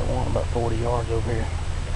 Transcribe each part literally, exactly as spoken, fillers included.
one about forty yards over here.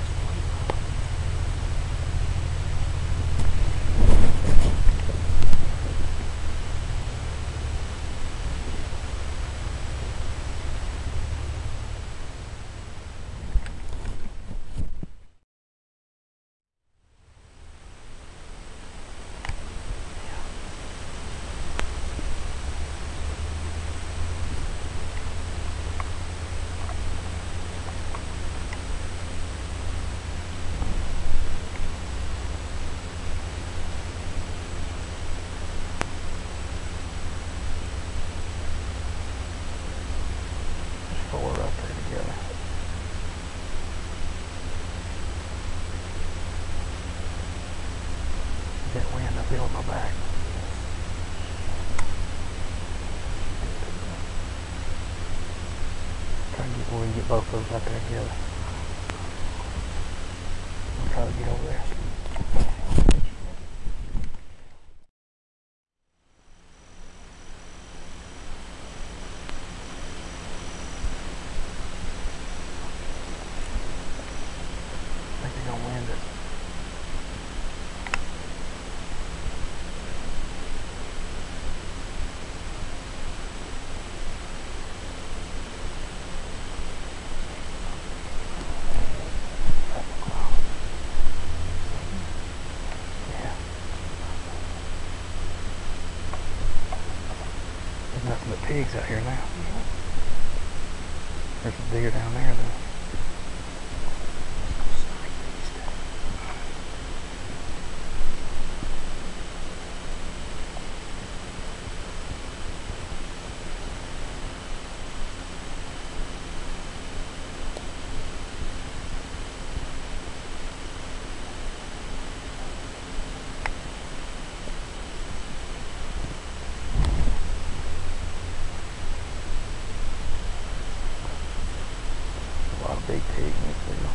Four up there together. That wind up on my back. Try to get where we can get both of them up there together. I'll try to get over there. Nothing but pigs out here now. There's a deer down there though. Big pig in this video.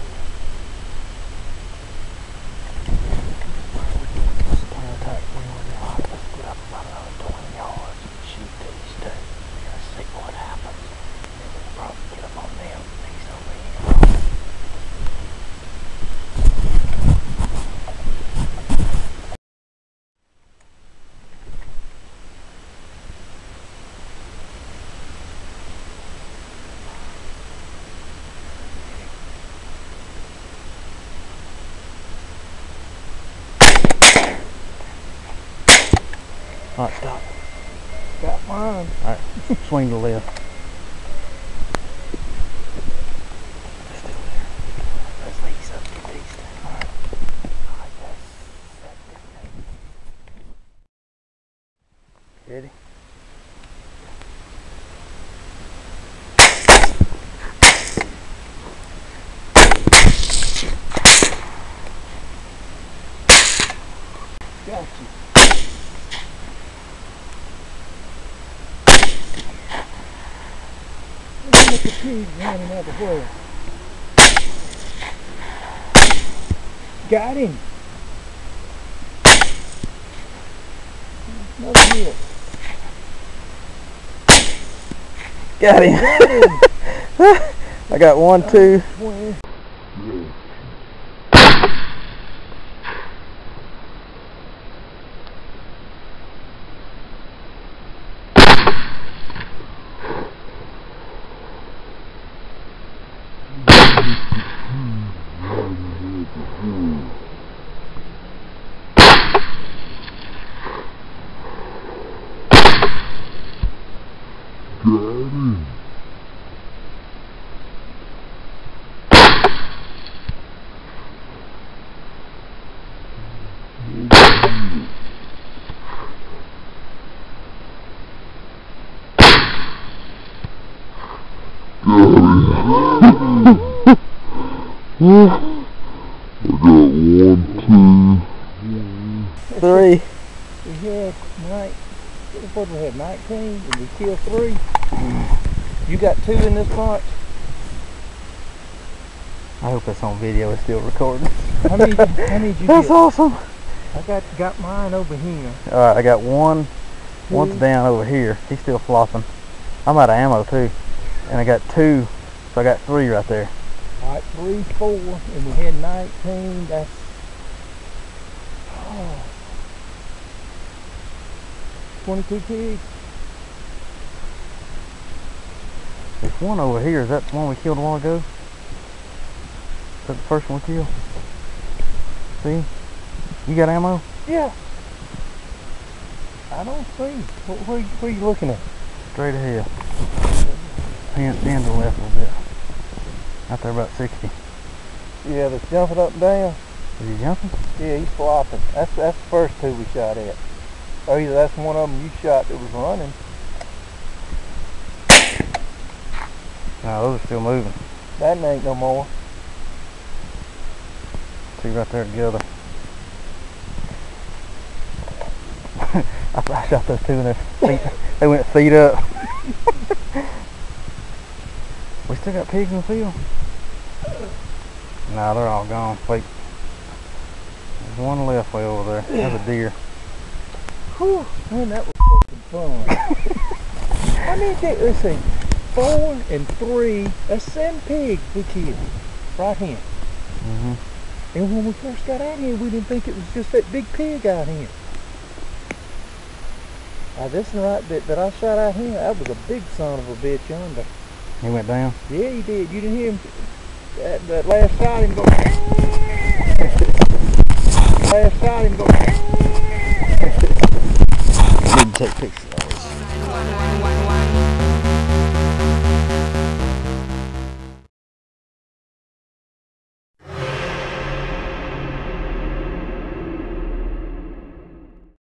Plan attack when we're down. Let's get up about another twenty yards and shoot these two. We're gonna see what happens. And we'll probably get up on them. These over here. Alright, stop. Got mine. Alright, swing to the left. They're still there. Let's lease up to these things. Alright. Alright, that's that. Ready? Got you. Look at the pig running out the hole. Got him. Another hit. Got him. Got him. I got one, two. I got one, two, three. We had nine. What did we have? Nineteen, and we killed three. You got two in this bunch. I hope that's on video. It's still recording. How many? How many did you That's get? awesome. I got got mine over here. All right, I got one. Two. One's down over here. He's still flopping. I'm out of ammo too, and I got two, so I got three right there. Alright, three, four, and we had nineteen. That's oh, twenty-two pigs. There's one over here. Is that the one we killed a while ago? Is that the first one we killed? See? You got ammo? Yeah. I don't see. Where, where, where are you looking at? Straight ahead. Pan, pan to the left a little bit. Out there about sixty. Yeah, that's jumping up and down. Is he jumping? Yeah, he's flopping. That's that's the first two we shot at. Or either that's one of them you shot that was running. No, those are still moving. That ain't no more. See right there together. I shot those two and their feet, they went feet up. We still got pigs in the field? Nah, they're all gone. Wait. There's one left way over there. That's a deer. Whew, man, that was fucking fun. I need to, let's see, four and three, that's seven pigs we killed. Right here. Mm-hmm. And when we first got out here, we didn't think it was just that big pig out here. Now this one right that, that I shot out here, that was a big son of a bitch yonder. He went down? Yeah, he did. You didn't hear him, that, that last shot him go, last shot him go. Didn't take pictures.